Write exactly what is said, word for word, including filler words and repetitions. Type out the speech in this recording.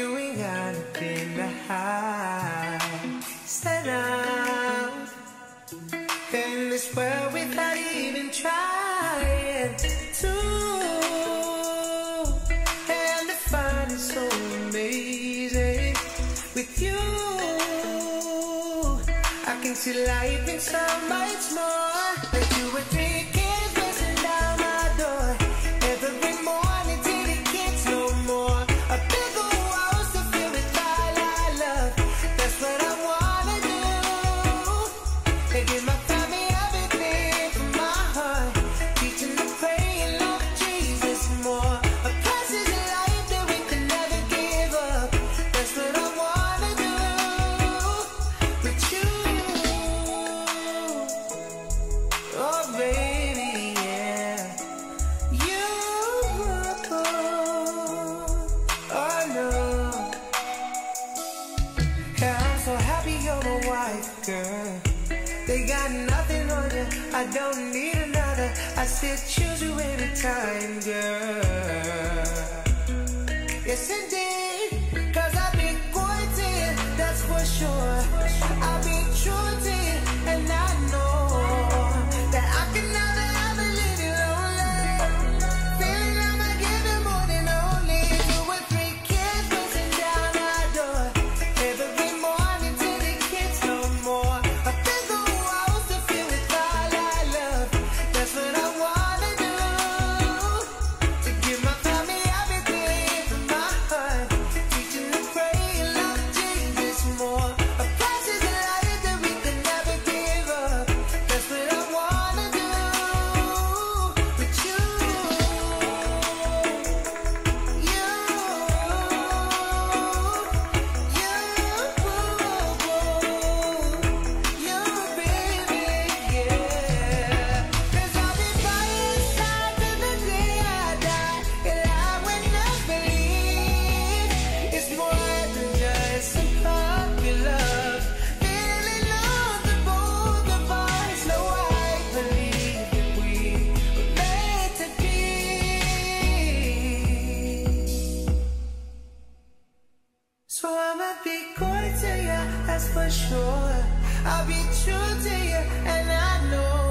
you ain't got nothing to hide. Stand out in this world without even trying to. And I find it so amazing with you. I can see life in so much more. Like you were three kids pressing down my door every morning till it gets no more. A bigger house to fill with all I love. That's what I wanna do. And give my family everything from my heart. Teaching them, praying, love Jesus more. A passage in life that we can never give up. That's what I wanna do with you. Oh baby, yeah. You, oh no. Yeah, I'm so happy you're my wife, girl. They got nothing on you, I don't need another. I still choose you every time, girl. Yes indeed, cause I'll be good to you, that's for sure. I'll be true to you, and I know that I can never ever leave you lonely. Feeling I'ma give you more than only. Two or three kids pressing down our door every morning till it gets no more. A bigger house to fill with all I love. That's what I wanna do. To give my family everything from my heart. Teaching them, pray, and love Jesus more. A passage in life that we can never give up. That's what I wanna do with you. You, you, you, baby, yeah. Cause I'll be by your side till the day I die. And I will never leave. It's more than just a puppy love. Feeling love the both of us. No, I believe that we were meant to be. So I'ma be good to you, that's for sure. I'll be true to you, and I know